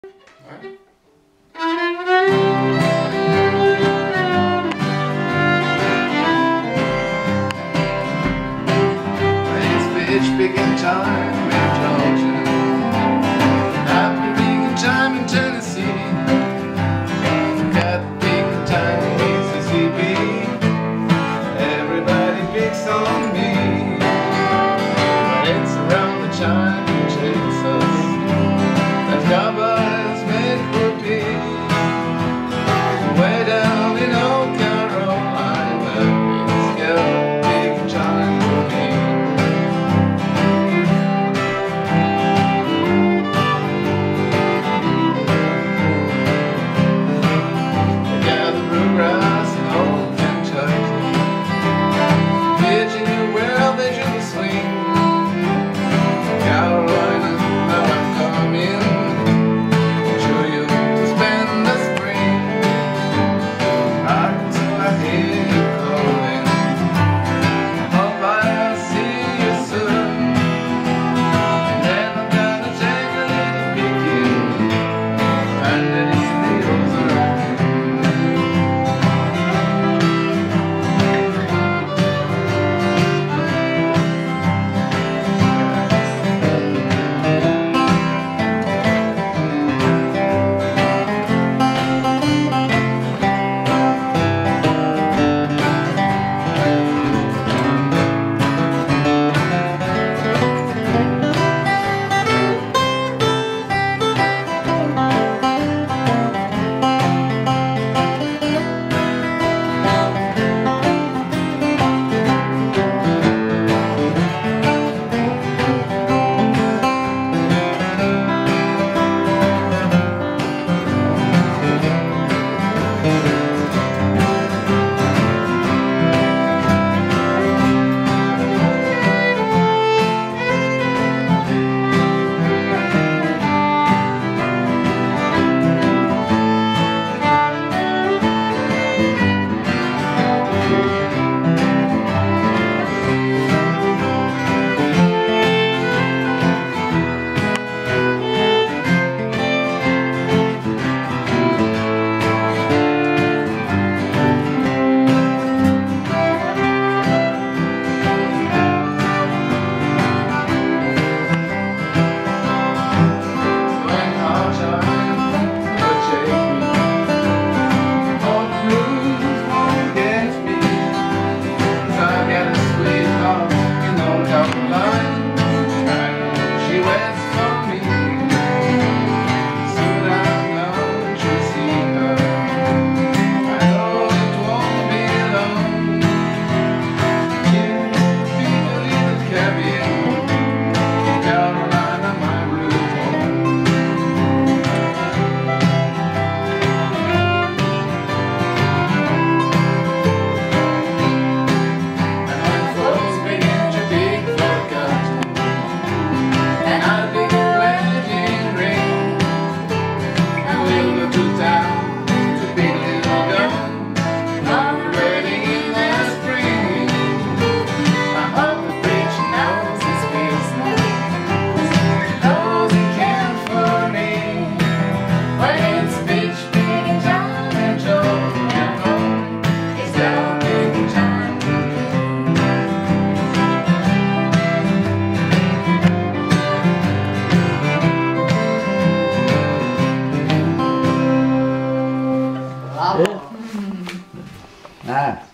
Right. It's picking time in Georgia. Happy picking time in Tennessee. Got the picking time in Mississippi. Everybody picks on me. But it's around the time in Texas that cowboys make for peace. Way down in North Carolina, it's got picking time for me. Nice.